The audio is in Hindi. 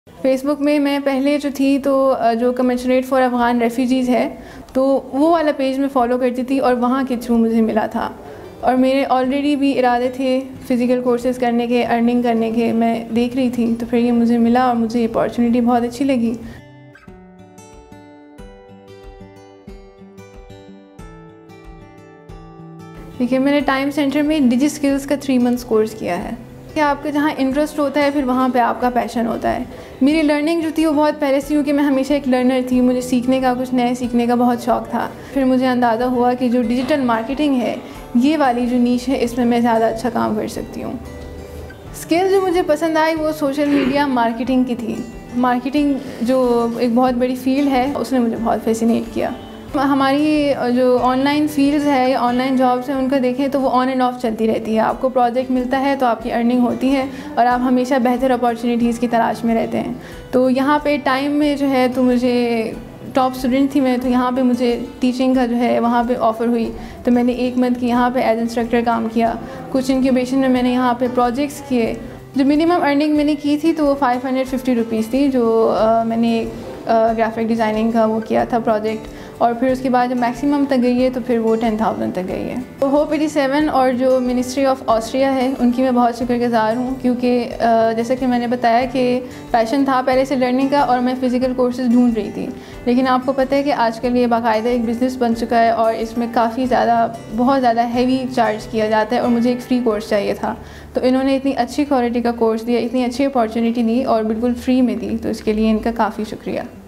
फ़ेसबुक में मैं पहले जो थी तो जो कमेंसरेट फॉर अफ़गान रेफ्यूजीज़ है तो वो वाला पेज मैं फ़ॉलो करती थी और वहाँ के थ्रू मुझे मिला था। और मेरे ऑलरेडी भी इरादे थे फ़िज़िकल कोर्सेज़ करने के, अर्निंग करने के, मैं देख रही थी तो फिर ये मुझे मिला और मुझे ये अपॉर्चुनिटी बहुत अच्छी लगी। देखिए, मैंने टाइम सेंटर में डिजी स्किल्स का 3 मंथ्स कोर्स किया है कि आपका जहाँ इंटरेस्ट होता है फिर वहाँ पे आपका पैशन होता है। मेरी लर्निंग जो थी वो बहुत पहले से, क्योंकि मैं हमेशा एक लर्नर थी, मुझे सीखने का, कुछ नया सीखने का बहुत शौक़ था। फिर मुझे अंदाज़ा हुआ कि जो डिजिटल मार्केटिंग है, ये वाली जो नीश है, इसमें मैं ज़्यादा अच्छा काम कर सकती हूँ। स्किल जो मुझे पसंद आई वो सोशल मीडिया मार्केटिंग की थी। मार्केटिंग जो एक बहुत बड़ी फ़ील्ड है, उसने मुझे बहुत फ़ैसिनेट किया। हमारी जो ऑनलाइन फ़ील्ड्स है या ऑनलाइन जॉब्स हैं, उनका देखें तो वो ऑन एंड ऑफ चलती रहती है। आपको प्रोजेक्ट मिलता है तो आपकी अर्निंग होती है और आप हमेशा बेहतर अपॉर्चुनिटीज़ की तलाश में रहते हैं। तो यहाँ पे टाइम में जो है तो मुझे टॉप स्टूडेंट थी मैं, तो यहाँ पे मुझे टीचिंग का जो है वहाँ पे ऑफ़र हुई, तो मैंने 1 मंथ की यहाँ पे एज इंस्ट्रक्टर काम किया। कुछ इंक्यूबेशन में मैंने यहाँ पे प्रोजेक्ट्स किए। जो मिनिमम अर्निंग मैंने की थी तो वो 550 रुपीज़ थी, जो मैंने ग्राफिक डिज़ाइनिंग का वो किया था प्रोजेक्ट। और फिर उसके बाद जब मैक्सिमम तक गई है तो फिर वो 10,000 तक गई है। तो होप 87 और जो मिनिस्ट्री ऑफ ऑस्ट्रिया है उनकी मैं बहुत शुक्रगुज़ार हूँ, क्योंकि जैसा कि मैंने बताया कि पैशन था पहले से लर्निंग का और मैं फ़िज़िकल कोर्सेज़ ढूंढ रही थी। लेकिन आपको पता है कि आजकल ये बाकायदा एक बिज़नेस बन चुका है और इसमें काफ़ी ज़्यादा, बहुत ज़्यादा हैवी चार्ज किया जाता है और मुझे एक फ़्री कोर्स चाहिए था। तो इन्होंने इतनी अच्छी क्वालिटी का कोर्स दिया, इतनी अच्छी अपॉर्चुनिटी दी और बिल्कुल फ्री में दी, तो इसके लिए इनका काफ़ी शुक्रिया।